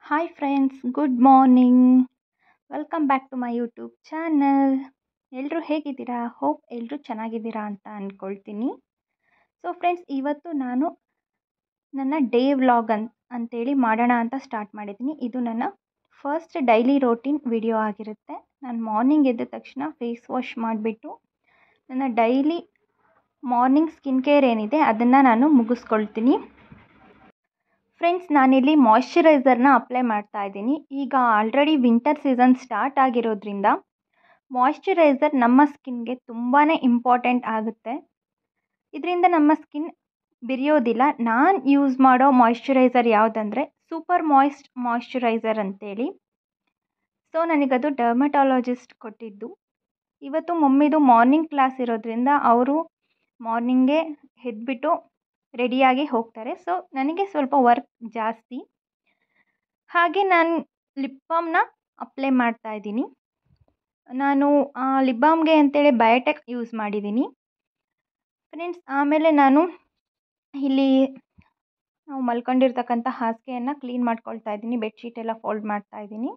Hi friends, good morning. Welcome back to my YouTube channel. ಎಲ್ಲರೂ ಹೇಗಿದ್ದೀರಾ? Hope ಎಲ್ಲರೂ ಚೆನ್ನಾಗಿದ್ದೀರಾ ಅಂತ ಅಂದ್ಕೊಳ್ತೀನಿ. ಸೊ ಫ್ರೆಂಡ್ಸ್, ಇವತ್ತು ನಾನು ನನ್ನ ಡೇ ವ್ಲಾಗ್ ಅಂತೇಳಿ ಮಾಡೋಣ ಅಂತ ಸ್ಟಾರ್ಟ್ ಮಾಡಿದ್ದೀನಿ. ಇದು ನನ್ನ ಫಸ್ಟ್ ಡೈಲಿ ರೋಟೀನ್ ವಿಡಿಯೋ ಆಗಿರುತ್ತೆ. ನಾನು ಮಾರ್ನಿಂಗ್ ಎದ್ದ ತಕ್ಷಣ ಫೇಸ್ ವಾಶ್ ಮಾಡಿಬಿಟ್ಟು ನನ್ನ ಡೈಲಿ ಮಾರ್ನಿಂಗ್ ಸ್ಕಿನ್ ಕೇರ್ ಏನಿದೆ ಅದನ್ನು ನಾನು ಮುಗಿಸ್ಕೊಳ್ತೀನಿ. ಫ್ರೆಂಡ್ಸ್, ನಾನಿಲ್ಲಿ ಮಾಯ್ಶ್ಚರೈಸರ್ನ ಅಪ್ಲೈ ಮಾಡ್ತಾ ಇದ್ದೀನಿ. ಈಗ ಆಲ್ರೆಡಿ ವಿಂಟರ್ ಸೀಸನ್ ಸ್ಟಾರ್ಟ್ ಆಗಿರೋದ್ರಿಂದ ಮಾಯ್ಶ್ಚರೈಸರ್ ನಮ್ಮ ಸ್ಕಿನ್ಗೆ ತುಂಬಾ ಇಂಪಾರ್ಟೆಂಟ್ ಆಗುತ್ತೆ. ಇದರಿಂದ ನಮ್ಮ ಸ್ಕಿನ್ ಬಿರಿಯೋದಿಲ್ಲ. ನಾನು ಯೂಸ್ ಮಾಡೋ ಮಾಯ್ಶ್ಚರೈಸರ್ ಯಾವುದಂದರೆ ಸೂಪರ್ ಮಾಯ್ಶ್ಚರೈಸರ್ ಅಂತೇಳಿ. ಸೊ ನನಗದು ಡರ್ಮಟಾಲಜಿಸ್ಟ್ ಕೊಟ್ಟಿದ್ದು. ಇವತ್ತು ಮಮ್ಮಿದು ಮಾರ್ನಿಂಗ್ ಕ್ಲಾಸ್ ಇರೋದ್ರಿಂದ ಅವರು ಮಾರ್ನಿಂಗೇ ಎದ್ಬಿಟ್ಟು ರೆಡಿಯಾಗಿ ಹೋಗ್ತಾರೆ. ಸೊ ನನಗೆ ಸ್ವಲ್ಪ ವರ್ಕ್ ಜಾಸ್ತಿ. ಹಾಗೆ ನಾನು ಲಿಪ್ ಬಾಮ್ನ ಅಪ್ಲೈ ಮಾಡ್ತಾ ಇದ್ದೀನಿ. ನಾನು ಲಿಪ್ ಬಾಮ್ಗೆ ಅಂತೇಳಿ ಬಯೋಟೆಕ್ ಯೂಸ್ ಮಾಡಿದ್ದೀನಿ ಫ್ರೆಂಡ್ಸ್. ಆಮೇಲೆ ನಾನು ಇಲ್ಲಿ ನಾವು ಮಲ್ಕೊಂಡಿರ್ತಕ್ಕಂಥ ಹಾಸಿಗೆಯನ್ನು ಕ್ಲೀನ್ ಮಾಡ್ಕೊಳ್ತಾ ಇದ್ದೀನಿ. ಬೆಡ್ಶೀಟ್ ಎಲ್ಲ ಫೋಲ್ಡ್ ಮಾಡ್ತಾ ಇದ್ದೀನಿ.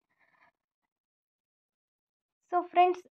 ಸೊ ಫ್ರೆಂಡ್ಸ್,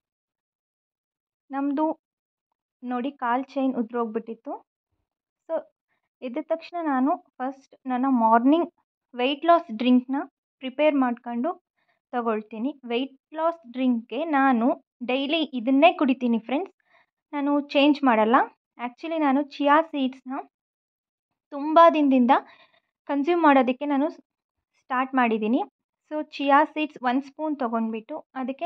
ನಮ್ಮದು ನೋಡಿ ಕಾಲು ಚೈನ್ ಉದ್ರೋಗ್ಬಿಟ್ಟಿತ್ತು. ಸೊ ಎದ್ದ ತಕ್ಷಣ ನಾನು ಫಸ್ಟ್ ನನ್ನ ಮಾರ್ನಿಂಗ್ ವೆಯ್ಟ್ ಲಾಸ್ ಡ್ರಿಂಕ್ನ ಪ್ರಿಪೇರ್ ಮಾಡ್ಕೊಂಡು ತಗೊಳ್ತೀನಿ. ವೆಯ್ಟ್ ಲಾಸ್ ಡ್ರಿಂಕ್ಗೆ ನಾನು ಡೈಲಿ ಇದನ್ನೇ ಕುಡಿತೀನಿ ಫ್ರೆಂಡ್ಸ್. ನಾನು ಚೇಂಜ್ ಮಾಡಲ್ಲ. ಆ್ಯಕ್ಚುಲಿ ನಾನು ಚಿಯಾ ಸೀಡ್ಸ್ನ ತುಂಬ ದಿನದಿಂದ ಕನ್ಸ್ಯೂಮ್ ಮಾಡೋದಕ್ಕೆ ನಾನು ಸ್ಟಾರ್ಟ್ ಮಾಡಿದ್ದೀನಿ. ಸೊ ಚಿಯಾ ಸೀಡ್ಸ್ 1 ಸ್ಪೂನ್ ತೊಗೊಂಡ್ಬಿಟ್ಟು ಅದಕ್ಕೆ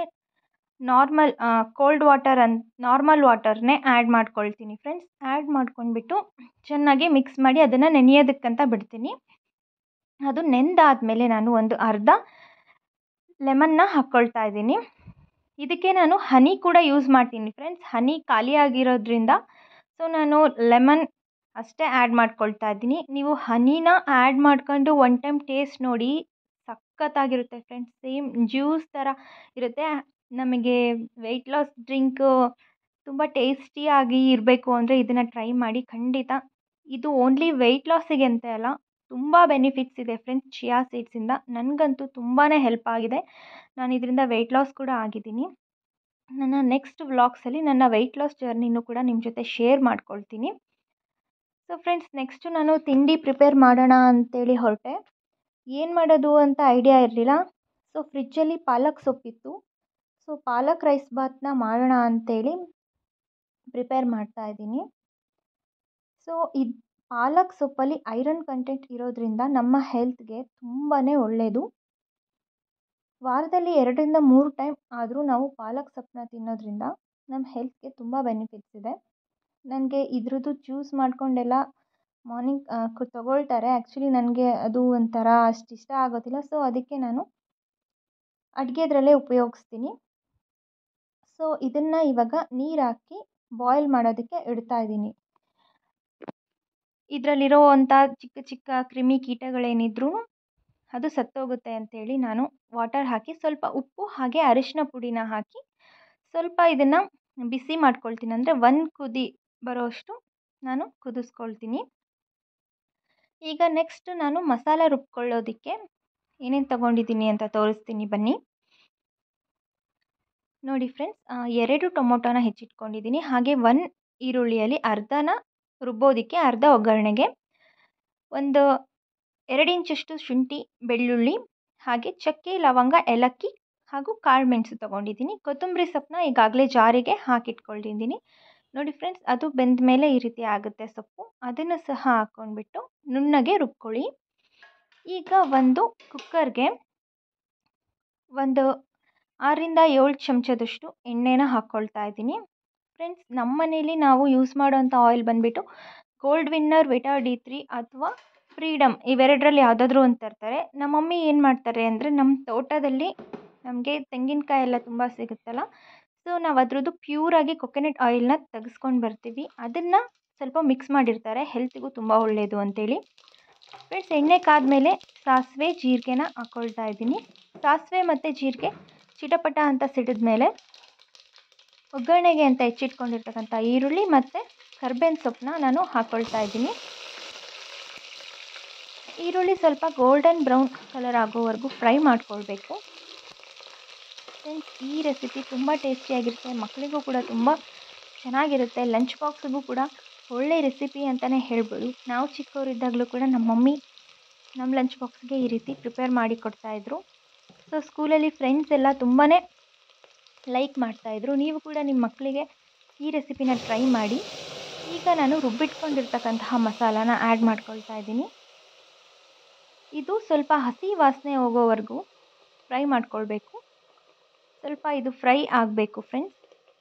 ನಾರ್ಮಲ್ ವಾಟರ್ನೇ ಆ್ಯಡ್ ಮಾಡ್ಕೊಳ್ತೀನಿ ಫ್ರೆಂಡ್ಸ್. ಆ್ಯಡ್ ಮಾಡ್ಕೊಂಡ್ಬಿಟ್ಟು ಚೆನ್ನಾಗಿ ಮಿಕ್ಸ್ ಮಾಡಿ ಅದನ್ನು ನೆನೆಯೋದಕ್ಕಂತ ಬಿಡ್ತೀನಿ. ಅದು ನೆಂದಾದಮೇಲೆ ನಾನು ಒಂದು ಅರ್ಧ ಲೆಮನ್ನ ಹಾಕ್ಕೊಳ್ತಾ ಇದ್ದೀನಿ. ಇದಕ್ಕೆ ನಾನು ಹನಿ ಕೂಡ ಯೂಸ್ ಮಾಡ್ತೀನಿ ಫ್ರೆಂಡ್ಸ್. ಹನಿ ಖಾಲಿ ಆಗಿರೋದ್ರಿಂದ ಸೊ ನಾನು ಲೆಮನ್ ಅಷ್ಟೇ ಆ್ಯಡ್ ಮಾಡ್ಕೊಳ್ತಾ ಇದ್ದೀನಿ. ನೀವು ಹನಿನ ಆ್ಯಡ್ ಮಾಡ್ಕೊಂಡು ಒನ್ ಟೈಮ್ ಟೇಸ್ಟ್ ನೋಡಿ, ಸಖತ್ತಾಗಿರುತ್ತೆ ಫ್ರೆಂಡ್ಸ್. ಸೇಮ್ ಜ್ಯೂಸ್ ಥರ ಇರುತ್ತೆ. ನಮಗೆ ವೆಯ್ಟ್ ಲಾಸ್ ಡ್ರಿಂಕು ತುಂಬ ಟೇಸ್ಟಿಯಾಗಿ ಇರಬೇಕು ಅಂದರೆ ಇದನ್ನು ಟ್ರೈ ಮಾಡಿ ಖಂಡಿತ. ಇದು ಓನ್ಲಿ ವೆಯ್ಟ್ ಲಾಸಿಗೆ ಅಂತ ಅಲ್ಲ, ತುಂಬ ಬೆನಿಫಿಟ್ಸ್ ಇದೆ ಫ್ರೆಂಡ್ಸ್ ಚಿಯಾ ಸೀಡ್ಸಿಂದ. ನನಗಂತೂ ತುಂಬಾ ಹೆಲ್ಪ್ ಆಗಿದೆ. ನಾನು ಇದರಿಂದ ವೆಯ್ಟ್ ಲಾಸ್ ಕೂಡ ಆಗಿದ್ದೀನಿ. ನನ್ನ ನೆಕ್ಸ್ಟ್ ವ್ಲಾಗ್ಸಲ್ಲಿ ನನ್ನ ವೆಯ್ಟ್ ಲಾಸ್ ಜರ್ನಿನೂ ಕೂಡ ನಿಮ್ಮ ಜೊತೆ ಶೇರ್ ಮಾಡ್ಕೊಳ್ತೀನಿ. ಸೊ ಫ್ರೆಂಡ್ಸ್, ನೆಕ್ಸ್ಟು ನಾನು ತಿಂಡಿ ಪ್ರಿಪೇರ್ ಮಾಡೋಣ ಅಂತೇಳಿ ಹೊರಟೆ. ಏನು ಮಾಡೋದು ಅಂತ ಐಡಿಯಾ ಇರಲಿಲ್ಲ. ಸೊ ಫ್ರಿಜ್ಜಲ್ಲಿ ಪಾಲಕ್ ಸೊಪ್ಪಿತ್ತು. ಸೊ ಪಾಲಕ್ ರೈಸ್ ಬಾತ್ನ ಮಾಡೋಣ ಅಂತೇಳಿ ಪ್ರಿಪೇರ್ ಮಾಡ್ತಾ ಇದ್ದೀನಿ. ಸೊ ಇದು ಪಾಲಕ್ ಸೊಪ್ಪಲ್ಲಿ ಐರನ್ ಕಂಟೆಂಟ್ ಇರೋದ್ರಿಂದ ನಮ್ಮ ಹೆಲ್ತ್ಗೆ ತುಂಬಾ ಒಳ್ಳೆಯದು. ವಾರದಲ್ಲಿ 2-3 ಟೈಮ್ ಆದರೂ ನಾವು ಪಾಲಕ್ ಸೊಪ್ಪನ್ನ ತಿನ್ನೋದ್ರಿಂದ ನಮ್ಮ ಹೆಲ್ತ್ಗೆ ತುಂಬ ಬೆನಿಫಿಟ್ಸ್ ಇದೆ. ನನಗೆ ಇದ್ರದ್ದು ಜ್ಯೂಸ್ ಮಾಡ್ಕೊಂಡೆಲ್ಲ ಮಾರ್ನಿಂಗ್ ತೊಗೊಳ್ತಾರೆ. ಆ್ಯಕ್ಚುಲಿ ನನಗೆ ಅದು ಒಂಥರ ಅಷ್ಟು ಇಷ್ಟ ಆಗೋದಿಲ್ಲ. ಸೊ ಅದಕ್ಕೆ ನಾನು ಅಡುಗೆದ್ರಲ್ಲೇ ಉಪಯೋಗಿಸ್ತೀನಿ. ಸೊ ಇದನ್ನು ಇವಾಗ ನೀರು ಹಾಕಿ ಬಾಯ್ಲ್ ಮಾಡೋದಕ್ಕೆ ಇಡ್ತಾ ಇದ್ದೀನಿ. ಇದರಲ್ಲಿರೋ ಅಂಥ ಚಿಕ್ಕ ಚಿಕ್ಕ ಕ್ರಿಮಿ ಕೀಟಗಳೇನಿದ್ರೂ ಅದು ಸತ್ತೋಗುತ್ತೆ ಅಂತೇಳಿ ನಾನು ವಾಟರ್ ಹಾಕಿ ಸ್ವಲ್ಪ ಉಪ್ಪು ಹಾಗೆ ಅರಿಶಿನ ಪುಡಿನ ಹಾಕಿ ಸ್ವಲ್ಪ ಇದನ್ನು ಬಿಸಿ ಮಾಡ್ಕೊಳ್ತೀನಿ. ಅಂದರೆ 1 ಕುದಿ ಬರೋಷ್ಟು ನಾನು ಕುದಿಸ್ಕೊಳ್ತೀನಿ. ಈಗ ನೆಕ್ಸ್ಟ್ ನಾನು ಮಸಾಲ ರುಬ್ಕೊಳ್ಳೋದಕ್ಕೆ ಏನೇನು ತೊಗೊಂಡಿದ್ದೀನಿ ಅಂತ ತೋರಿಸ್ತೀನಿ ಬನ್ನಿ. ನೋಡಿ ಫ್ರೆಂಡ್ಸ್, 2 ಟೊಮೊಟೊನ ಹೆಚ್ಚಿಟ್ಕೊಂಡಿದ್ದೀನಿ. ಹಾಗೆ 1 ಈರುಳ್ಳಿಯಲ್ಲಿ ಅರ್ಧನ ರುಬ್ಬೋದಕ್ಕೆ, ಅರ್ಧ ಒಗ್ಗರಣೆಗೆ, ಒಂದು 2 ಇಂಚಷ್ಟು ಶುಂಠಿ ಬೆಳ್ಳುಳ್ಳಿ, ಹಾಗೆ ಚಕ್ಕೆ ಲವಂಗ ಏಲಕ್ಕಿ ಹಾಗೂ ಕಾಳು ಮೆಣಸು ತೊಗೊಂಡಿದ್ದೀನಿ. ಕೊತ್ತಂಬರಿ ಸೊಪ್ಪನ್ನ ಈಗಾಗಲೇ ಜಾರಿಗೆ ಹಾಕಿಟ್ಕೊಂಡಿದ್ದೀನಿ. ನೋಡಿ ಫ್ರೆಂಡ್ಸ್, ಅದು ಬೆಂದ ಮೇಲೆ ಈ ರೀತಿ ಆಗುತ್ತೆ ಸೊಪ್ಪು. ಅದನ್ನು ಸಹ ಹಾಕ್ಕೊಂಡ್ಬಿಟ್ಟು ನುಣ್ಣಗೆ ರುಬ್ಕೊಳ್ಳಿ. ಈಗ ಒಂದು ಕುಕ್ಕರ್ಗೆ ಒಂದು 6-7 ಚಮಚದಷ್ಟು ಎಣ್ಣೆನ ಹಾಕ್ಕೊಳ್ತಾ ಇದ್ದೀನಿ ಫ್ರೆಂಡ್ಸ್. ನಮ್ಮ ಮನೇಲಿ ನಾವು ಯೂಸ್ ಮಾಡೋವಂಥ ಆಯಿಲ್ ಬಂದುಬಿಟ್ಟು ಗೋಲ್ಡ್ ವಿನ್ನರ್ ವಿಟಾ D3 ಅಥವಾ ಫ್ರೀಡಮ್, ಇವೆರಡರಲ್ಲಿ ಯಾವುದಾದ್ರೂ ಒಂದು ತರ್ತಾರೆ. ನಮ್ಮ ಮಮ್ಮಿ ಏನು ಮಾಡ್ತಾರೆ ಅಂದರೆ, ನಮ್ಮ ತೋಟದಲ್ಲಿ ನಮಗೆ ತೆಂಗಿನಕಾಯಿ ಎಲ್ಲ ತುಂಬ ಸಿಗುತ್ತಲ್ಲ, ಸೊ ನಾವು ಅದ್ರದ್ದು ಪ್ಯೂರಾಗಿ ಕೊಕೊನಟ್ ಆಯಿಲ್ನ ತೆಗೆಸ್ಕೊಂಡು ಬರ್ತೀವಿ. ಅದನ್ನು ಸ್ವಲ್ಪ ಮಿಕ್ಸ್ ಮಾಡಿರ್ತಾರೆ, ಹೆಲ್ತಿಗೂ ತುಂಬ ಒಳ್ಳೆಯದು ಅಂತೇಳಿ. ಫ್ರೆಂಡ್ಸ್, ಎಣ್ಣೆ ಕಾದ್ಮೇಲೆ ಸಾಸಿವೆ ಜೀರಿಗೆನ ಹಾಕ್ಕೊಳ್ತಾ ಇದ್ದೀನಿ. ಸಾಸಿವೆ ಮತ್ತು ಜೀರಿಗೆ ಚಿಟಪಟ ಅಂತ ಸಿಡಿದ್ಮೇಲೆ ಒಗ್ಗರಣೆಗೆ ಅಂತ ಹೆಚ್ಚಿಟ್ಕೊಂಡಿರ್ತಕ್ಕಂಥ ಈರುಳ್ಳಿ ಮತ್ತು ಕರ್ಬೇವಿನ ಸೊಪ್ಪನ್ನ ನಾನು ಹಾಕ್ಕೊಳ್ತಾ ಇದ್ದೀನಿ. ಈರುಳ್ಳಿ ಸ್ವಲ್ಪ ಗೋಲ್ಡನ್ ಬ್ರೌನ್ ಕಲರ್ ಆಗೋವರೆಗೂ ಫ್ರೈ ಮಾಡ್ಕೊಳ್ಬೇಕು. ಫ್ರೆಂಡ್ಸ್, ಈ ರೆಸಿಪಿ ತುಂಬ ಟೇಸ್ಟಿಯಾಗಿರುತ್ತೆ, ಮಕ್ಕಳಿಗೂ ಕೂಡ ತುಂಬ ಚೆನ್ನಾಗಿರುತ್ತೆ. ಲಂಚ್ ಬಾಕ್ಸಿಗೂ ಕೂಡ ಒಳ್ಳೆ ರೆಸಿಪಿ ಅಂತಲೇ ಹೇಳ್ಬೋದು. ನಾವು ಚಿಕ್ಕವರಿದ್ದಾಗಲೂ ಕೂಡ ನಮ್ಮ ಮಮ್ಮಿ ನಮ್ಮ ಲಂಚ್ ಬಾಕ್ಸ್ಗೆ ಈ ರೀತಿ ಪ್ರಿಪೇರ್ ಮಾಡಿ ಕೊಡ್ತಾಯಿದ್ರು. ಸೊ ಸ್ಕೂಲಲ್ಲಿ ಫ್ರೆಂಡ್ಸ್ ಎಲ್ಲ ತುಂಬಾ ಲೈಕ್ ಮಾಡ್ತಾಯಿದ್ರು. ನೀವು ಕೂಡ ನಿಮ್ಮ ಮಕ್ಕಳಿಗೆ ಈ ರೆಸಿಪಿನ ಟ್ರೈ ಮಾಡಿ. ಈಗ ನಾನು ರುಬ್ಬಿಟ್ಕೊಂಡಿರ್ತಕ್ಕಂತಹ ಮಸಾಲಾನ ಆ್ಯಡ್ ಮಾಡ್ಕೊಳ್ತಾ ಇದ್ದೀನಿ. ಇದು ಸ್ವಲ್ಪ ಹಸಿ ವಾಸನೆ ಹೋಗೋವರೆಗೂ ಫ್ರೈ ಮಾಡ್ಕೊಳ್ಬೇಕು. ಸ್ವಲ್ಪ ಇದು ಫ್ರೈ ಆಗಬೇಕು ಫ್ರೆಂಡ್ಸ್.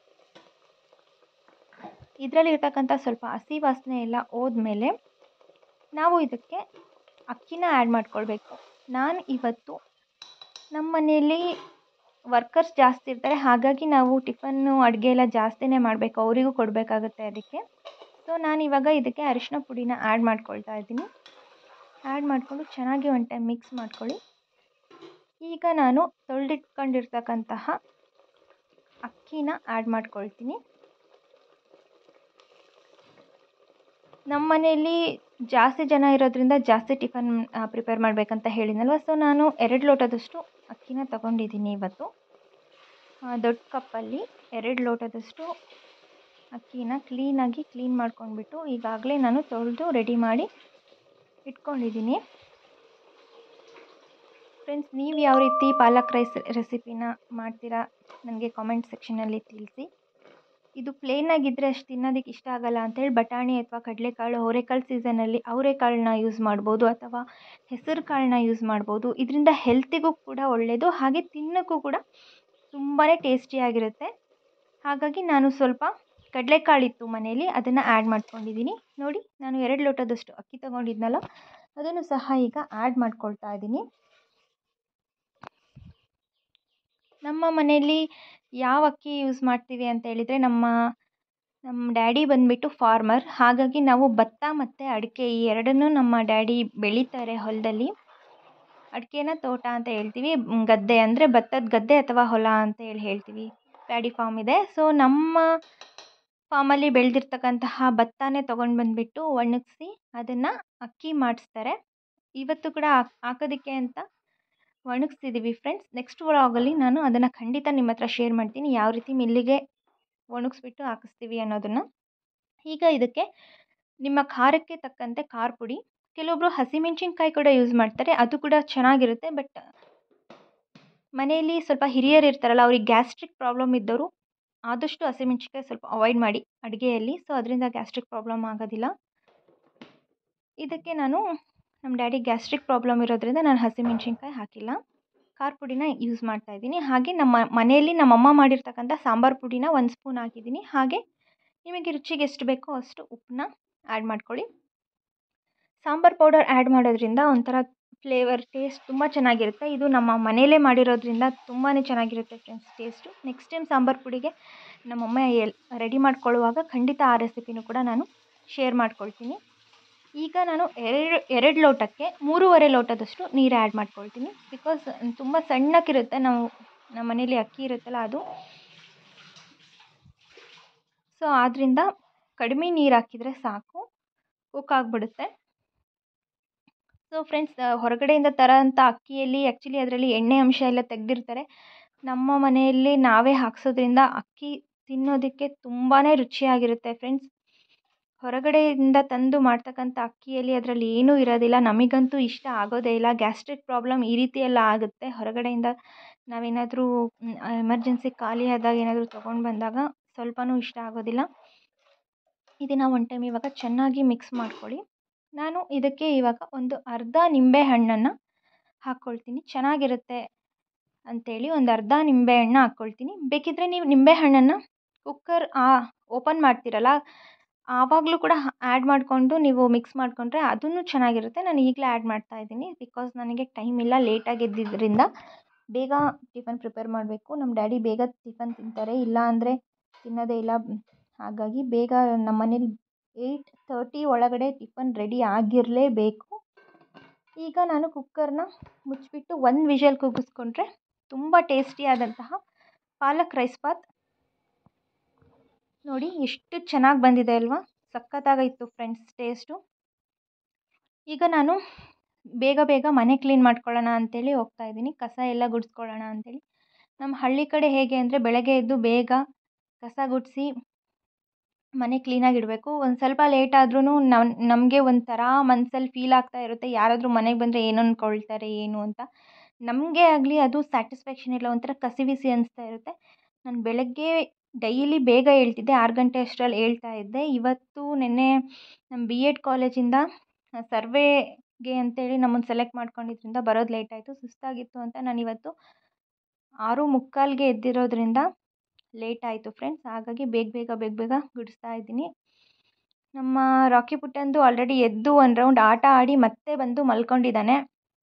ಇದರಲ್ಲಿರ್ತಕ್ಕಂಥ ಸ್ವಲ್ಪ ಹಸಿ ವಾಸನೆ ಎಲ್ಲ ಹೋದ್ಮೇಲೆ ನಾವು ಇದಕ್ಕೆ ಅಕ್ಕಿನ ಆ್ಯಡ್ ಮಾಡ್ಕೊಳ್ಬೇಕು. ನಾನು ಇವತ್ತು ನಮ್ಮ ಮನೆಯಲ್ಲಿ ವರ್ಕರ್ಸ್ ಜಾಸ್ತಿ ಇರ್ತಾರೆ, ಹಾಗಾಗಿ ನಾವು ಟಿಫನ್ನು ಅಡುಗೆ ಎಲ್ಲ ಜಾಸ್ತಿನೇ ಮಾಡಬೇಕು, ಅವರಿಗೂ ಕೊಡಬೇಕಾಗುತ್ತೆ. ಅದಕ್ಕೆ ನಾನಿವಾಗ ಇದಕ್ಕೆ ಅರಿಶಿನ ಪುಡಿನ ಆ್ಯಡ್ ಮಾಡ್ಕೊಳ್ತಾ ಇದ್ದೀನಿ. ಆ್ಯಡ್ ಮಾಡಿಕೊಂಡು ಚೆನ್ನಾಗಿ ಒಂದು ಟೈಮ್ ಮಿಕ್ಸ್ ಮಾಡ್ಕೊಳ್ಳಿ. ಈಗ ನಾನು ತೊಳೆದಿಟ್ಕೊಂಡಿರ್ತಕ್ಕಂತಹ ಅಕ್ಕಿನ ಆ್ಯಡ್ ಮಾಡ್ಕೊಳ್ತೀನಿ. ನಮ್ಮ ಮನೆಯಲ್ಲಿ ಜಾಸ್ತಿ ಜನ ಇರೋದ್ರಿಂದ ಜಾಸ್ತಿ ಟಿಫನ್ ಪ್ರಿಪೇರ್ ಮಾಡಬೇಕಂತ ಹೇಳಿದ್ನಲ್ವ, ಸೊ ನಾನು 2 ಲೋಟದಷ್ಟು ಅಕ್ಕಿನ ತೊಗೊಂಡಿದ್ದೀನಿ ಇವತ್ತು. ದೊಡ್ಡ ಕಪ್ಪಲ್ಲಿ 2 ಲೋಟದಷ್ಟು ಅಕ್ಕಿನ ಕ್ಲೀನ್ ಮಾಡ್ಕೊಂಡ್ಬಿಟ್ಟು ಈಗಾಗಲೇ ನಾನು ತೊಳೆದು ರೆಡಿ ಮಾಡಿ ಇಟ್ಕೊಂಡಿದ್ದೀನಿ. ಫ್ರೆಂಡ್ಸ್, ನೀವು ಯಾವ ರೀತಿ ಪಾಲಕ್ ರೈಸ್ ರೆಸಿಪಿನ ಮಾಡ್ತೀರಾ ನನಗೆ ಕಾಮೆಂಟ್ ಸೆಕ್ಷನಲ್ಲಿ ತಿಳಿಸಿ. ಇದು ಪ್ಲೇನಾಗಿದ್ದರೆ ಅಷ್ಟು ತಿನ್ನೋದಕ್ಕೆ ಇಷ್ಟ ಆಗಲ್ಲ ಅಂಥೇಳಿ ಬಟಾಣಿ ಅಥವಾ ಕಡಲೆಕಾಳು, ಅವರೆಕಾಳು ಸೀಸನಲ್ಲಿ ಅವರೆಕಾಳನ್ನ ಯೂಸ್ ಮಾಡ್ಬೋದು, ಅಥವಾ ಹೆಸರು ಕಾಳನ್ನ ಯೂಸ್ ಮಾಡ್ಬೋದು. ಇದರಿಂದ ಹೆಲ್ತಿಗೂ ಕೂಡ ಒಳ್ಳೆಯದು, ಹಾಗೆ ತಿನ್ನೋಕ್ಕೂ ಕೂಡ ತುಂಬಾ ಟೇಸ್ಟಿಯಾಗಿರುತ್ತೆ. ಹಾಗಾಗಿ ನಾನು ಸ್ವಲ್ಪ ಕಡಲೆಕಾಳಿತ್ತು ಮನೆಯಲ್ಲಿ, ಅದನ್ನು ಆ್ಯಡ್ ಮಾಡ್ಕೊಂಡಿದ್ದೀನಿ. ನೋಡಿ, ನಾನು 2 ಲೋಟದಷ್ಟು ಅಕ್ಕಿ ತೊಗೊಂಡಿದ್ನಲ್ಲ, ಅದನ್ನು ಸಹ ಈಗ ಆ್ಯಡ್ ಮಾಡ್ಕೊಳ್ತಾ ಇದ್ದೀನಿ. ನಮ್ಮ ಮನೆಯಲ್ಲಿ ಯಾವ ಅಕ್ಕಿ ಯೂಸ್ ಮಾಡ್ತೀವಿ ಅಂತ ಹೇಳಿದರೆ, ನಮ್ಮ ಡ್ಯಾಡಿ ಬಂದುಬಿಟ್ಟು ಫಾರ್ಮರ್, ಹಾಗಾಗಿ ನಾವು ಭತ್ತ ಮತ್ತು ಅಡಿಕೆ ಈ ಎರಡನ್ನೂ ನಮ್ಮ ಡ್ಯಾಡಿ ಬೆಳೀತಾರೆ ಹೊಲದಲ್ಲಿ. ಅಡಿಕೆನ ತೋಟ ಅಂತ ಹೇಳ್ತೀವಿ, ಗದ್ದೆ ಅಂದರೆ ಭತ್ತದ ಗದ್ದೆ ಅಥವಾ ಹೊಲ ಅಂತ ಹೇಳ್ತೀವಿ. ಪ್ಯಾಡಿ ಫಾರ್ಮ್ ಇದೆ. ಸೊ ನಮ್ಮ ಫಾರ್ಮಲ್ಲಿ ಬೆಳೆದಿರ್ತಕ್ಕಂತಹ ಭತ್ತನೇ ತೊಗೊಂಡು ಬಂದುಬಿಟ್ಟು ಒಣಗಿಸಿ ಅದನ್ನು ಅಕ್ಕಿ ಮಾಡಿಸ್ತಾರೆ. ಇವತ್ತು ಕೂಡ ಹಾಕೋದಕ್ಕೆ ಅಂತ ಒಣಗಿಸ್ತಿದ್ದೀವಿ ಫ್ರೆಂಡ್ಸ್. ನೆಕ್ಸ್ಟ್ ವ್ಲಾಗಲ್ಲಿ ನಾನು ಅದನ್ನು ಖಂಡಿತ ನಿಮ್ಮ ಹತ್ರ ಶೇರ್ ಮಾಡ್ತೀನಿ, ಯಾವ ರೀತಿ ಮಿಲ್ಲಿಗೆ ಒಣಗಿಸ್ಬಿಟ್ಟು ಹಾಕಿಸ್ತೀವಿ ಅನ್ನೋದನ್ನು. ಈಗ ಇದಕ್ಕೆ ನಿಮ್ಮ ಖಾರಕ್ಕೆ ತಕ್ಕಂತೆ ಖಾರ ಪುಡಿ, ಕೆಲವೊಬ್ಬರು ಹಸಿಮೆಣ್ಸಿನ್ಕಾಯಿ ಕೂಡ ಯೂಸ್ ಮಾಡ್ತಾರೆ, ಅದು ಕೂಡ ಚೆನ್ನಾಗಿರುತ್ತೆ. ಬಟ್ ಮನೆಯಲ್ಲಿ ಸ್ವಲ್ಪ ಹಿರಿಯರು ಇರ್ತಾರಲ್ಲ, ಅವ್ರಿಗೆ ಗ್ಯಾಸ್ಟ್ರಿಕ್ ಪ್ರಾಬ್ಲಮ್ ಇದ್ದವರು ಆದಷ್ಟು ಹಸಿಮೆಣ್ಸಿನ್ಕಾಯಿ ಸ್ವಲ್ಪ ಅವಾಯ್ಡ್ ಮಾಡಿ ಅಡುಗೆಯಲ್ಲಿ. ಸೊ ಅದರಿಂದ ಗ್ಯಾಸ್ಟ್ರಿಕ್ ಪ್ರಾಬ್ಲಮ್ ಆಗೋದಿಲ್ಲ. ಇದಕ್ಕೆ ನಾನು ನಮ್ಮ ಡ್ಯಾಡಿ ಗ್ಯಾಸ್ಟ್ರಿಕ್ ಪ್ರಾಬ್ಲಮ್ ಇರೋದ್ರಿಂದ ನಾನು ಹಸಿಮೆಣ್ಸಿನ್ಕಾಯಿ ಹಾಕಿಲ್ಲ, ಖಾರ ಪುಡಿನ ಯೂಸ್ ಮಾಡ್ತಾಯಿದ್ದೀನಿ. ಹಾಗೆ ನಮ್ಮ ಮನೆಯಲ್ಲಿ ನಮ್ಮಮ್ಮ ಮಾಡಿರ್ತಕ್ಕಂಥ ಸಾಂಬಾರು ಪುಡಿನ 1 ಸ್ಪೂನ್ ಹಾಕಿದ್ದೀನಿ. ಹಾಗೆ ನಿಮಗೆ ರುಚಿಗೆ ಎಷ್ಟು ಬೇಕೋ ಅಷ್ಟು ಉಪ್ಪನ್ನ ಆ್ಯಡ್ ಮಾಡ್ಕೊಳ್ಳಿ. ಸಾಂಬಾರು ಪೌಡರ್ ಆ್ಯಡ್ ಮಾಡೋದ್ರಿಂದ ಒಂಥರ ಫ್ಲೇವರ್, ಟೇಸ್ಟ್ ತುಂಬ ಚೆನ್ನಾಗಿರುತ್ತೆ. ಇದು ನಮ್ಮ ಮನೆಯಲ್ಲೇ ಮಾಡಿರೋದ್ರಿಂದ ತುಂಬಾ ಚೆನ್ನಾಗಿರುತ್ತೆ ಫ್ರೆಂಡ್ಸ್ ಟೇಸ್ಟು. ನೆಕ್ಸ್ಟ್ ಟೈಮ್ ಸಾಂಬಾರು ಪುಡಿಗೆ ನಮ್ಮಮ್ಮ ರೆಡಿ ಮಾಡ್ಕೊಳ್ಳುವಾಗ ಖಂಡಿತ ಆ ರೆಸಿಪಿನೂ ಕೂಡ ನಾನು ಶೇರ್ ಮಾಡ್ಕೊಳ್ತೀನಿ. ಈಗ ನಾನು 2 ಲೋಟಕ್ಕೆ 3.5 ಲೋಟದಷ್ಟು ನೀರು ಆ್ಯಡ್ ಮಾಡ್ಕೊಳ್ತೀನಿ. ಬಿಕಾಸ್ ತುಂಬ ಸಣ್ಣಕ್ಕಿರುತ್ತೆ, ನಮ್ಮ ಮನೇಲಿ ಅಕ್ಕಿ ಇರುತ್ತಲ್ಲ ಅದು. ಸೊ ಆದ್ದರಿಂದ ಕಡಿಮೆ ನೀರು ಹಾಕಿದರೆ ಸಾಕು, ಕುಕ್ ಆಗಿಬಿಡುತ್ತೆ. ಸೊ ಫ್ರೆಂಡ್ಸ್, ಹೊರಗಡೆಯಿಂದ ತರೋಂಥ ಅಕ್ಕಿಯಲ್ಲಿ ಆ್ಯಕ್ಚುಲಿ ಅದರಲ್ಲಿ ಎಣ್ಣೆ ಅಂಶ ಎಲ್ಲ ತೆಗೆದಿರ್ತಾರೆ. ನಮ್ಮ ಮನೆಯಲ್ಲಿ ನಾವೇ ಹಾಕ್ಸೋದ್ರಿಂದ ಅಕ್ಕಿ ತಿನ್ನೋದಕ್ಕೆ ತುಂಬಾ ರುಚಿಯಾಗಿರುತ್ತೆ ಫ್ರೆಂಡ್ಸ್. ಹೊರಗಡೆಯಿಂದ ತಂದು ಮಾಡ್ತಕ್ಕಂಥ ಅಕ್ಕಿಯಲ್ಲಿ ಅದರಲ್ಲಿ ಏನೂ ಇರೋದಿಲ್ಲ, ನಮಗಂತೂ ಇಷ್ಟ ಆಗೋದೇ ಇಲ್ಲ. ಗ್ಯಾಸ್ಟ್ರಿಕ್ ಪ್ರಾಬ್ಲಮ್ ಈ ರೀತಿ ಎಲ್ಲ ಆಗುತ್ತೆ. ಹೊರಗಡೆಯಿಂದ ನಾವೇನಾದರೂ ಎಮರ್ಜೆನ್ಸಿ ಖಾಲಿ ಆದಾಗ ಏನಾದರೂ ತೊಗೊಂಡು ಬಂದಾಗ ಸ್ವಲ್ಪನೂ ಇಷ್ಟ ಆಗೋದಿಲ್ಲ. ಇದನ್ನು ಒಂದು ಟೈಮ್ ಇವಾಗ ಚೆನ್ನಾಗಿ ಮಿಕ್ಸ್ ಮಾಡ್ಕೊಳ್ಳಿ. ನಾನು ಇದಕ್ಕೆ ಇವಾಗ ಒಂದು ಅರ್ಧ ನಿಂಬೆಹಣ್ಣನ್ನು ಹಾಕ್ಕೊಳ್ತೀನಿ, ಚೆನ್ನಾಗಿರುತ್ತೆ ಅಂಥೇಳಿ ಒಂದು ಅರ್ಧ ನಿಂಬೆಹಣ್ಣು ಹಾಕ್ಕೊಳ್ತೀನಿ. ಬೇಕಿದ್ದರೆ ನೀವು ನಿಂಬೆಹಣ್ಣನ್ನು ಕುಕ್ಕರ್ ಓಪನ್ ಮಾಡ್ತೀರಲ್ಲ, ಆವಾಗಲೂ ಕೂಡ ಆ್ಯಡ್ ಮಾಡಿಕೊಂಡು ನೀವು ಮಿಕ್ಸ್ ಮಾಡಿಕೊಂಡ್ರೆ ಅದೂ ಚೆನ್ನಾಗಿರುತ್ತೆ. ನಾನು ಈಗಲೇ ಆ್ಯಡ್ ಮಾಡ್ತಾಯಿದ್ದೀನಿ, ಬಿಕಾಸ್ ನನಗೆ ಟೈಮ್ ಇಲ್ಲ, ಲೇಟಾಗಿ ಎದ್ದಿದ್ದರಿಂದ ಬೇಗ ಟಿಫನ್ ಪ್ರಿಪೇರ್ ಮಾಡಬೇಕು. ನಮ್ಮ ಡ್ಯಾಡಿ ಬೇಗ ಟಿಫನ್ ತಿಂತಾರೆ, ಇಲ್ಲ ಅಂದರೆ ತಿನ್ನೋದೇ ಇಲ್ಲ. ಹಾಗಾಗಿ ಬೇಗ ನಮ್ಮ ಮನೇಲಿ 8:30 ಒಳಗಡೆ ಟಿಫನ್ ರೆಡಿ ಆಗಿರಲೇಬೇಕು. ಈಗ ನಾನು ಕುಕ್ಕರ್ನ ಮುಚ್ಚಿಬಿಟ್ಟು 1 ವಿಷಲ್ ಕೂಗಿಸ್ಕೊಂಡ್ರೆ ತುಂಬ ಟೇಸ್ಟಿಯಾದಂತಹ ಪಾಲಕ್ ರೈಸ್ ಬಾತ್ ನೋಡಿ ಎಷ್ಟು ಚೆನ್ನಾಗಿ ಬಂದಿದೆ ಅಲ್ವಾ, ಸಖತ್ತಾಗಿತ್ತು ಫ್ರೆಂಡ್ಸ್ ಟೇಸ್ಟು. ಈಗ ನಾನು ಬೇಗ ಬೇಗ ಮನೆ ಕ್ಲೀನ್ ಮಾಡ್ಕೊಳ್ಳೋಣ ಅಂತೇಳಿ ಹೋಗ್ತಾ ಇದ್ದೀನಿ. ಕಸ ಎಲ್ಲ ಗುಡಿಸ್ಕೊಳ್ಳೋಣ ಅಂತೇಳಿ. ನಮ್ಮ ಹಳ್ಳಿ ಕಡೆ ಹೇಗೆ ಅಂದರೆ ಬೆಳಗ್ಗೆ ಎದ್ದು ಬೇಗ ಕಸ ಗುಡಿಸಿ ಮನೆ ಕ್ಲೀನಾಗಿಡಬೇಕು. ಒಂದು ಸ್ವಲ್ಪ ಲೇಟ್ ಆದ್ರೂ ನಮಗೆ ಒಂಥರ ಮನ್ಸಲ್ಲಿ ಫೀಲ್ ಆಗ್ತಾ ಇರುತ್ತೆ, ಯಾರಾದರೂ ಮನೆಗೆ ಬಂದರೆ ಏನು ಅಂದ್ಕೊಳ್ತಾರೆ ಏನು ಅಂತ. ನಮಗೆ ಆಗಲಿ ಅದು ಸ್ಯಾಟಿಸ್ಫ್ಯಾಕ್ಷನ್ ಇಲ್ಲ, ಒಂಥರ ಕಸಿವಿಸಿ ಅನಿಸ್ತಾ ಇರುತ್ತೆ. ನಾನು ಬೆಳಗ್ಗೆ ಡೈಲಿ ಬೇಗ ಏಳ್ತಿದ್ದೆ, 6 ಗಂಟೆ ಅಷ್ಟರಲ್ಲಿ ಏಳ್ತಾ ಇದ್ದೆ. ಇವತ್ತು ನಿನ್ನೆ ನಮ್ಮ BEd ಕಾಲೇಜಿಂದ ಸರ್ವೇಗೆ ಅಂತೇಳಿ ನಮ್ಮನ್ನು ಸೆಲೆಕ್ಟ್ ಮಾಡ್ಕೊಂಡಿದ್ದರಿಂದ ಬರೋದು ಲೇಟ್ ಆಯಿತು. ಸುಸ್ತಾಗಿತ್ತು ಅಂತ ನಾನಿವತ್ತು 6:45ಗೆ ಎದ್ದಿರೋದ್ರಿಂದ ಲೇಟ್ ಆಯಿತು ಫ್ರೆಂಡ್ಸ್. ಹಾಗಾಗಿ ಬೇಗ ಬೇಗ ಗುಡಿಸ್ತಾ ಇದ್ದೀನಿ. ನಮ್ಮ ರಾಕಿ ಪುಟ್ಟಂದು ಆಲ್ರೆಡಿ ಎದ್ದು ಒಂದು ರೌಂಡ್ ಆಟ ಆಡಿ ಮತ್ತೆ ಬಂದು ಮಲ್ಕೊಂಡಿದ್ದಾನೆ.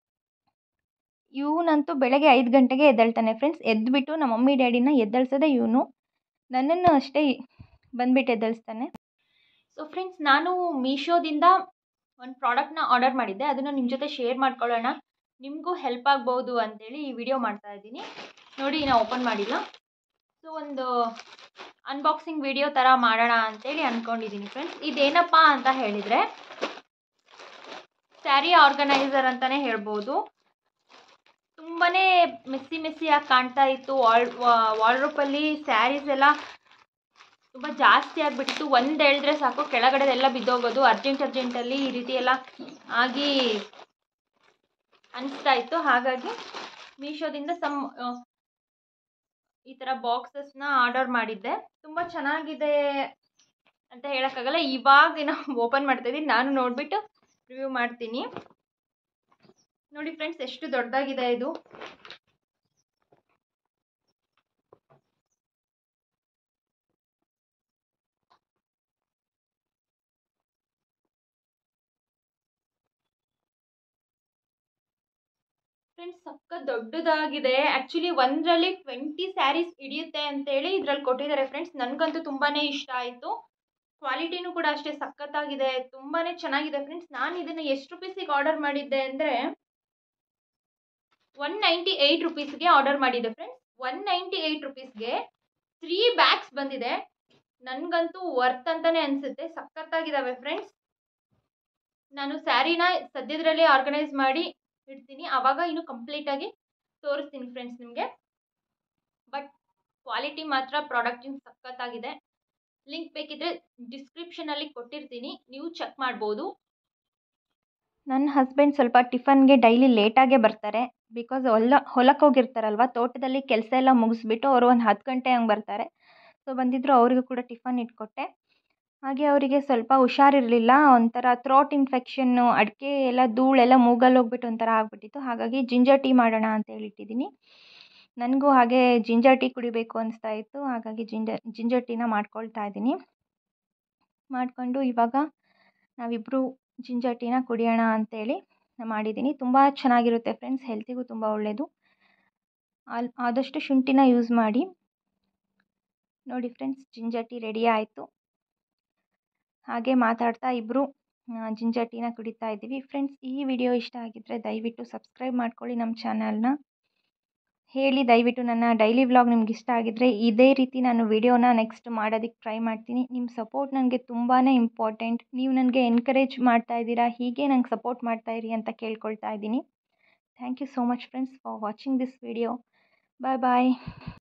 ಇವನಂತೂ ಬೆಳಗ್ಗೆ 5 ಗಂಟೆಗೆ ಎದ್ದೇಳ್ತಾನೆ ಫ್ರೆಂಡ್ಸ್. ಎದ್ದುಬಿಟ್ಟು ನಮ್ಮ ಮಮ್ಮಿ ಡ್ಯಾಡಿನ ಎದ್ದೇಳ್ಸೋದೇ ಇವನು. ನನ್ನನ್ನು ಅಷ್ಟೇ ಬಂದುಬಿಟ್ಟು ಎದ್ದೇಳಿಸ್ತಾನೆ. ಸೊ ಫ್ರೆಂಡ್ಸ್, ನಾನು ಮೀಶೋದಿಂದ ಒಂದು ಪ್ರಾಡಕ್ಟ್ನ ಆರ್ಡರ್ ಮಾಡಿದ್ದೆ. ಅದನ್ನು ನಿಮ್ಮ ಜೊತೆ ಶೇರ್ ಮಾಡ್ಕೊಳ್ಳೋಣ, ನಿಮಗೂ ಹೆಲ್ಪ್ ಆಗ್ಬೋದು ಅಂತೇಳಿ ಈ ವಿಡಿಯೋ ಮಾಡ್ತಾ ಇದ್ದೀನಿ. ನೋಡಿ, ನಾನು ಓಪನ್ ಮಾಡಿಲ್ಲ. ಸೊ ಒಂದು ಅನ್ಬಾಕ್ಸಿಂಗ್ ವಿಡಿಯೋ ಥರ ಮಾಡೋಣ ಅಂತೇಳಿ ಅಂದ್ಕೊಂಡಿದ್ದೀನಿ ಫ್ರೆಂಡ್ಸ್. ಇದೇನಪ್ಪ ಅಂತ ಹೇಳಿದರೆ ಸ್ಯಾರಿ ಆರ್ಗನೈಸರ್ ಅಂತಲೇ ಹೇಳ್ಬೋದು. ತುಂಬಾ ಮೆಸ್ಸಿಯಾಗಿ ಕಾಣ್ತಾ ಇತ್ತು. ವಾರ್ಡ್ರೋಬಲ್ಲಿ ಸ್ಯಾರೀಸ್ ಎಲ್ಲ ತುಂಬ ಜಾಸ್ತಿ ಆಗಿಬಿಟ್ಟಿತ್ತು. ಒಂದು ಎಳೆದ್ರೆ ಸಾಕು ಕೆಳಗಡೆದೆಲ್ಲ ಬಿದ್ದೋಗೋದು. ಅರ್ಜೆಂಟಲ್ಲಿ ಈ ರೀತಿ ಎಲ್ಲ ಆಗಿ ಅನಿಸ್ತಾ ಇತ್ತು. ಹಾಗಾಗಿ ಮೀಶೋದಿಂದ ಈ ಥರ ಬಾಕ್ಸಸ್ನ ಆರ್ಡರ್ ಮಾಡಿದ್ದೆ. ತುಂಬ ಚೆನ್ನಾಗಿದೆ ಅಂತ ಹೇಳೋಕ್ಕಾಗಲ್ಲ. ಇವಾಗ ನಾವು ಓಪನ್ ಮಾಡ್ತಾಯಿದ್ದೀನಿ, ನಾನು ನೋಡಿಬಿಟ್ಟು ರಿವ್ಯೂ ಮಾಡ್ತೀನಿ. ನೋಡಿ ಫ್ರೆಂಡ್ಸ್, ಎಷ್ಟು ದೊಡ್ಡದಾಗಿದೆ ಇದು. ಫ್ರೆಂಡ್ಸ್, ಸಕ್ಕ ದೊಡ್ಡದಾಗಿದೆ. ಆ್ಯಕ್ಚುಲಿ ಒಂದರಲ್ಲಿ 20 ಸ್ಯಾರೀಸ್ ಹಿಡಿಯುತ್ತೆ ಅಂತೇಳಿ ಇದರಲ್ಲಿ ಕೊಟ್ಟಿದ್ದಾರೆ ಫ್ರೆಂಡ್ಸ್. ನನಗಂತೂ ತುಂಬಾ ಇಷ್ಟ ಆಯಿತು. ಕ್ವಾಲಿಟಿನೂ ಕೂಡ ಅಷ್ಟೇ ಸಖತ್ತಾಗಿದೆ, ತುಂಬಾ ಚೆನ್ನಾಗಿದೆ ಫ್ರೆಂಡ್ಸ್. ನಾನು ಇದನ್ನು ಎಷ್ಟು ರುಪೀಸಿಗೆ ಆರ್ಡರ್ ಮಾಡಿದ್ದೆ ಅಂದರೆ 198 ರುಪೀಸ್ಗೆ ಆರ್ಡರ್ ಮಾಡಿದ್ದೆ ಫ್ರೆಂಡ್ಸ್. 198 ರುಪೀಸ್ಗೆ 3 ಬ್ಯಾಗ್ಸ್ ಬಂದಿದೆ. ನನಗಂತೂ ವರ್ತ್ ಅಂತಲೇ ಅನಿಸುತ್ತೆ. ಸಖತ್ತಾಗಿದ್ದಾವೆ ಫ್ರೆಂಡ್ಸ್. ನಾನು ಸ್ಯಾರಿನ ಸದ್ಯದಲ್ಲೇ ಆರ್ಗನೈಸ್ ಮಾಡಿ ಇಡ್ತೀನಿ, ಆವಾಗ ಇನ್ನು ಕಂಪ್ಲೀಟಾಗಿ ತೋರಿಸ್ತೀನಿ ಫ್ರೆಂಡ್ಸ್ ನಿಮಗೆ. ಬಟ್ ಕ್ವಾಲಿಟಿ ಮಾತ್ರ ಪ್ರಾಡಕ್ಟಿನ ಸಖತ್ತಾಗಿದೆ. ಲಿಂಕ್ ಬೇಕಿದ್ರೆ ಡಿಸ್ಕ್ರಿಪ್ಷನಲ್ಲಿ ಕೊಟ್ಟಿರ್ತೀನಿ, ನೀವು ಚೆಕ್ ಮಾಡ್ಬೋದು. ನನ್ನ ಹಸ್ಬೆಂಡ್ ಸ್ವಲ್ಪ ಟಿಫನ್ಗೆ ಡೈಲಿ ಲೇಟಾಗೇ ಬರ್ತಾರೆ. ಬಿಕಾಸ್ ಹೊಲಕ್ಕೆ ಹೋಗಿರ್ತಾರಲ್ವ, ತೋಟದಲ್ಲಿ ಕೆಲಸ ಎಲ್ಲ ಮುಗಿಸ್ಬಿಟ್ಟು ಅವರು ಒಂದು 10 ಗಂಟೆ ಹಂಗೆ ಬರ್ತಾರೆ. ಸೊ ಬಂದಿದ್ದರು, ಅವರಿಗೂ ಕೂಡ ಟಿಫನ್ ಇಟ್ಕೊಟ್ಟೆ. ಹಾಗೆ ಅವರಿಗೆ ಸ್ವಲ್ಪ ಹುಷಾರಿರಲಿಲ್ಲ, ಒಂಥರ ಥ್ರೋಟ್ ಇನ್ಫೆಕ್ಷನ್ನು, ಅಡಿಕೆ ಎಲ್ಲ ಧೂಳೆಲ್ಲ ಮೂಗಲ್ಲಿ ಹೋಗ್ಬಿಟ್ಟು ಒಂಥರ ಆಗಿಬಿಟ್ಟಿತ್ತು. ಹಾಗಾಗಿ ಜಿಂಜರ್ ಟೀ ಮಾಡೋಣ ಅಂತ ಹೇಳಿಟ್ಟಿದ್ದೀನಿ. ನನಗೂ ಹಾಗೆ ಜಿಂಜರ್ ಟೀ ಕುಡಿಬೇಕು ಅನಿಸ್ತಾ ಇತ್ತು. ಹಾಗಾಗಿ ಜಿಂಜರ್ ಟೀನ ಮಾಡ್ಕೊಳ್ತಾ ಇದ್ದೀನಿ. ಮಾಡಿಕೊಂಡು ಇವಾಗ ನಾವಿಬ್ಬರು ಜಿಂಜರ್ ಟೀನ ಕುಡಿಯೋಣ ಅಂತೇಳಿ ಮಾಡಿದ್ದೀನಿ. ತುಂಬ ಚೆನ್ನಾಗಿರುತ್ತೆ ಫ್ರೆಂಡ್ಸ್, ಹೆಲ್ತಿಗೂ ತುಂಬ ಒಳ್ಳೆಯದು. ಆದಷ್ಟು ಶುಂಠಿನ ಯೂಸ್ ಮಾಡಿ. ನೋಡಿ ಫ್ರೆಂಡ್ಸ್, ಜಿಂಜರ್ ಟೀ ರೆಡಿ ಆಯಿತು. ಹಾಗೆ ಮಾತಾಡ್ತಾ ಇಬ್ಬರು ಜಿಂಜರ್ ಟೀನ ಕುಡಿತಾ ಇದ್ದೀವಿ. ಫ್ರೆಂಡ್ಸ್, ಈ ವಿಡಿಯೋ ಇಷ್ಟ ಆಗಿದ್ದರೆ ದಯವಿಟ್ಟು ಸಬ್ಸ್ಕ್ರೈಬ್ ಮಾಡ್ಕೊಳ್ಳಿ ನಮ್ಮ ಚಾನಲ್ನ. ಹೇಳಿ ದಯವಿಟ್ಟು ನನ್ನ ಡೈಲಿ ವ್ಲಾಗ್ ನಿಮ್ಗೆ ಇಷ್ಟ ಆಗಿದ್ದರೆ ಇದೇ ರೀತಿ ನಾನು ವಿಡಿಯೋನ ನೆಕ್ಸ್ಟ್ ಮಾಡೋದಕ್ಕೆ ಟ್ರೈ ಮಾಡ್ತೀನಿ. ನಿಮ್ಮ ಸಪೋರ್ಟ್ ನನಗೆ ತುಂಬಾ ಇಂಪಾರ್ಟೆಂಟ್. ನೀವು ನನಗೆ ಎನ್ಕರೇಜ್ ಮಾಡ್ತಾ ಇದ್ದೀರಾ, ಹೀಗೆ ನಂಗೆ ಸಪೋರ್ಟ್ ಮಾಡ್ತಾ ಇರಿ ಅಂತ ಕೇಳ್ಕೊಳ್ತಾ ಇದ್ದೀನಿ. Thank you so much friends for watching this video. Bye bye.